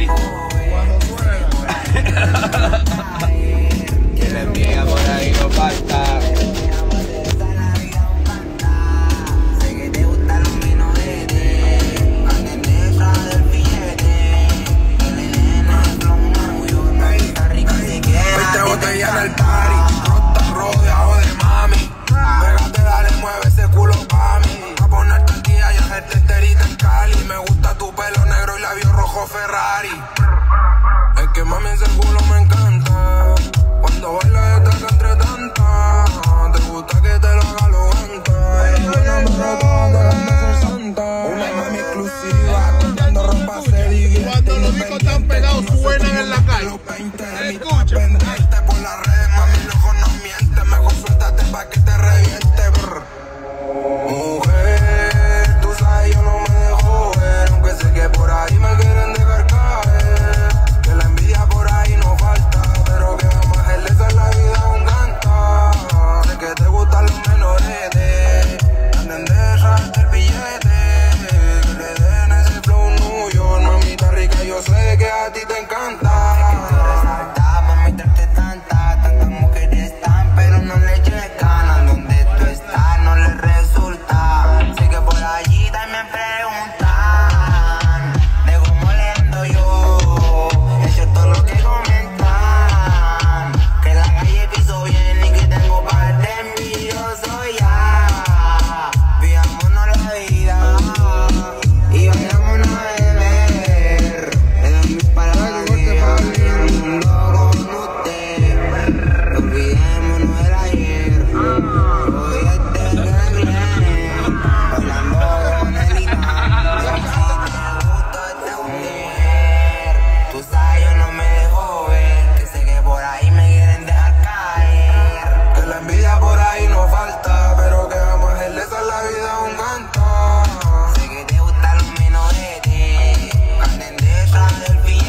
Cuando suena. Que le envidia por ahí no falta. Botella en el party, rota rodeado de mami. Pégate, dale, mueve ese culo pa' mí. A ponerte al día y hacerte enterita en Cali. Me gusta tu pelo negro y labios rojo Ferrari. Es que mami ese culo me encanta. Cuando bailas esta entre tanta. Te gusta que te lo haga lo ganta. Eres buena pero todas las meses santa. Una mami exclusiva, comprando ropa se divierte. Cuando los discos están pegados suenan en la calle. Escucha. Por la red, mami, los ojos no mienten. Mejor suéltate pa' que te reviente, brr. Mujer, tú sabes yo no me dejo ver. Aunque sé que por ahí me quieren dejar caer. Que la envidia por ahí no falta. Pero que vamos a hacerle esa la vida un canta. Sé que te gustan los menores de anden de echarte el billete. Que le den ese flow New York. Mamita rica, yo sé que a ti te encanta.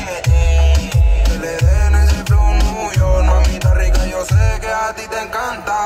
A ti te encanta.